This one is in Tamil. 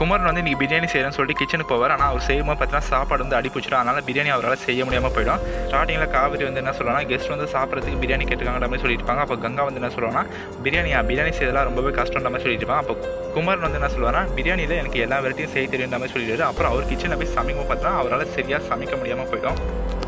குமரன் வந்து இன்றைக்கி பிரியாணி செய்கிறேன்னு சொல்லிட்டு கிச்சனுக்கு போவார். ஆனால் அவர் செய்யும்போது பார்த்தீங்கன்னா சாப்பாடு வந்து அடிப்பிச்சிடும். அதனால் பிரியாணி அவரால் செய்ய முடியாமல் போயிடும். ஸ்டார்டிங்கில் காவிரி வந்து என்ன சொல்லுவாங்கன்னா, கெஸ்ட் வந்து சாப்பிட்றதுக்கு பிரியாணி கேட்டுருக்காங்க மாதிரி சொல்லியிருப்பாங்க. அப்போ கங்கா வந்து என்ன சொல்லுவாங்கன்னா, பிரியாணி செய்யலாம் ரொம்பவே கஷ்டன்ற மாதிரி சொல்லியிருப்பாங்க. அப்போ குமரன் வந்து என்ன சொல்லுவாங்கன்னா, பிரியாணியில் எனக்கு எல்லா வெரைட்டியும் செய்ய தெரியுன்ற மாதிரி சொல்லிடுவார். அப்புறம் அவர் கிச்சனில் போய் சமைக்கும் பார்த்தா அவரால் சரியாக சமைக்க முடியாமல் போயிடும்.